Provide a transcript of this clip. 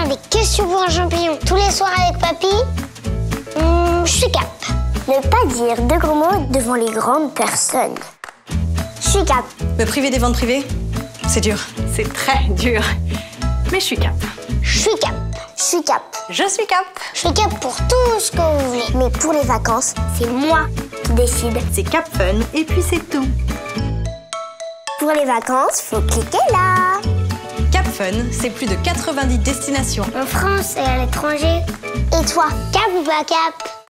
des questions pour un champignon tous les soirs avec papy, je suis cap. Ne pas dire de gros mots devant les grandes personnes. Je suis cap. Me priver des ventes privées, c'est dur. C'est très dur. Mais je suis cap. Je suis cap. Je suis cap. Je suis cap. Je suis cap pour tout ce que vous voulez. Mais pour les vacances, c'est moi qui décide. C'est Cap Fun et puis c'est tout. Pour les vacances, faut cliquer là. Cap Fun, c'est plus de 90 destinations. En France et à l'étranger. Et toi, Cap ou pas cap?